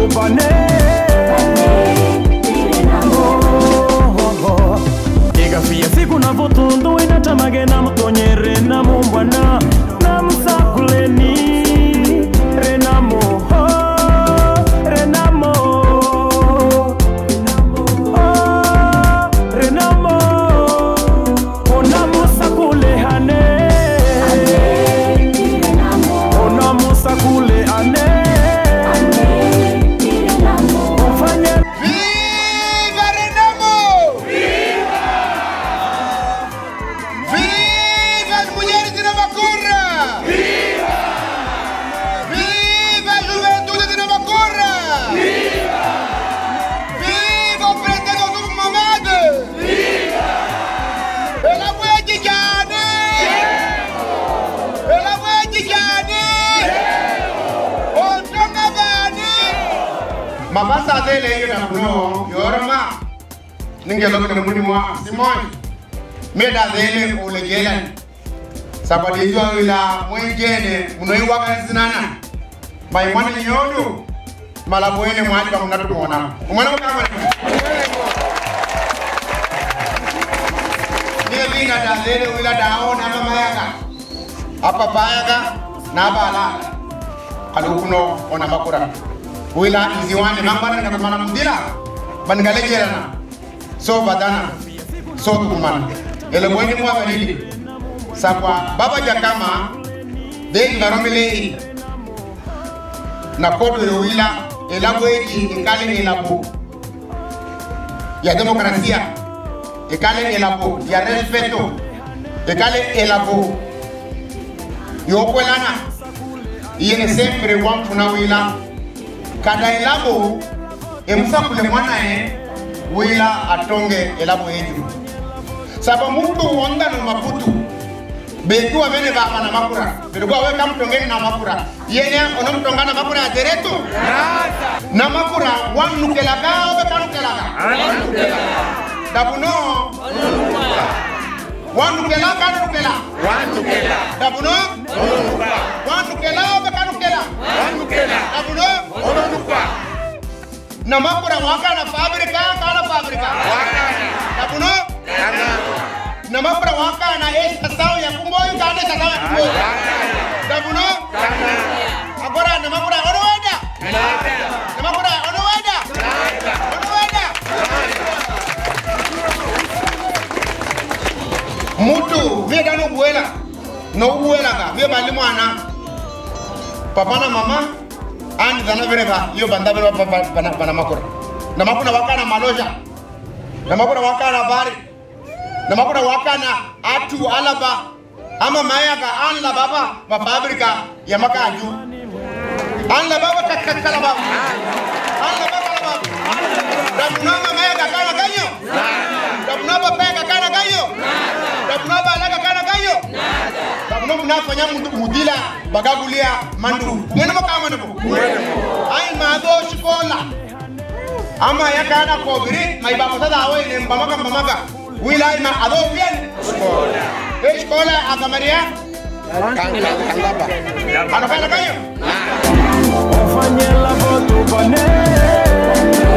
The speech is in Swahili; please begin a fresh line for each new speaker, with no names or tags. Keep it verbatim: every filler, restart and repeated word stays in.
bane. Igafia siku na votondo inatamage na mtonyere na mumbwana na msakuleni renamo renamo renamo ona musakule hane ona musakule ane.
Mabasa dele yona kuno yorma ningelo kene mudi mo simon meda dele ole gelan sabadi yo ila mwengene muno yiwaka zinana mai mwana nyodo mala boene mwali ba munatu mona umwana kama ni bina da dele ila daona mama yaka apa bayaga na bala alukuno ona makura wila iziwane mambana na kumana mdila bangale jelana so badana so kumana ele mwenye mwa balili sakwa baba jakama de ngaromele na kodo yo wila elabweji ikale elabo ya demokrasia ikale elabo ya respeto ikale elabo yo kwelana yene sempre wamfuna wila kada elabo emsakule mwana e wila atonge elabo yetu saba mtu wonda no maputu betu amene baba na makura betu awe kam tongeni na makura yene ono mtonga na makura dereto na makura wanu kelaga obe kanu kelaga dabuno wanu kelaga kanu kelaga wanu kelaga dabuno wanu kelaga obe kanu kelaga wanu kelaga dabuno na makura waka na fabrika kana fabrika waka dabuno kana na makura waka na esta sao ya kumboyo kana esta sao ya kumboyo dabuno kana agora na makura ono weda na makura ono weda ono weda mutu vega no buela no buela ka vega bali mwana papa na mama ani dana vereba yo banda vereba bana bana makura na makuna wakana maloja na makuna wakana bari na makuna wakana atu alaba ama mayaga anla baba ma fabrika ya makaju anla baba kakakala baba anla baba baba dabunama mayaga kana ganyo dabunaba pega kana ganyo dabunaba alaga kana ganyo dabunaba nafanya mudila bagagulia mandu ngene makama nebo ai mado shikola ama yakana kobiri mai baba sada awe ne mbamaga mbamaga wila ima ado bien shikola e shikola agamaria kanka kalaba anafanya kayo
Fanyela botu bane.